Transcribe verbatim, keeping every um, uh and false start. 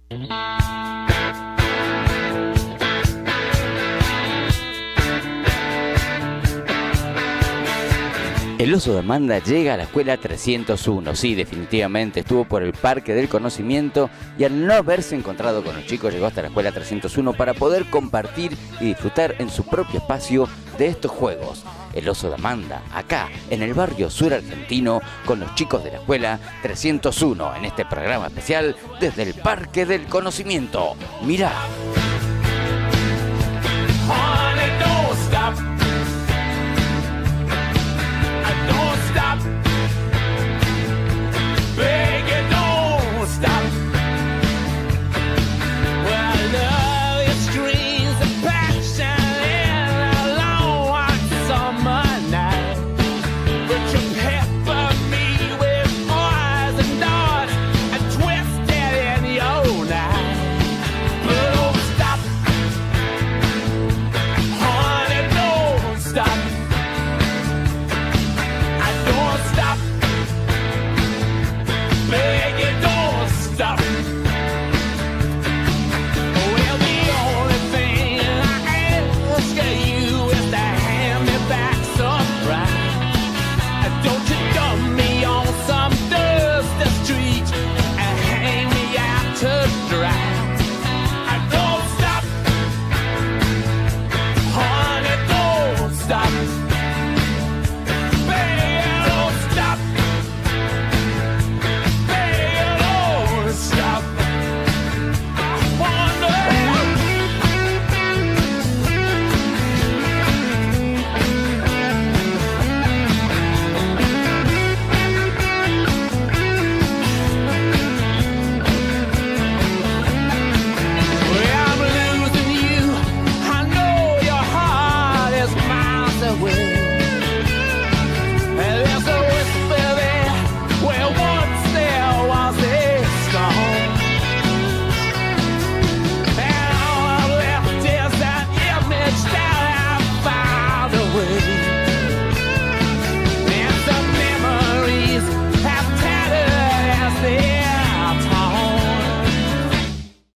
El oso de Amanda llega a la escuela trescientos uno. Sí, definitivamente estuvo por el Parque del Conocimiento y al no haberse encontrado con los chicos llegó hasta la escuela trescientos uno para poder compartir y disfrutar en su propio espacio de estos juegos. El oso de Amanda, acá en el barrio sur argentino, con los chicos de la escuela trescientos uno en este programa especial desde el Parque del Conocimiento. Mirá.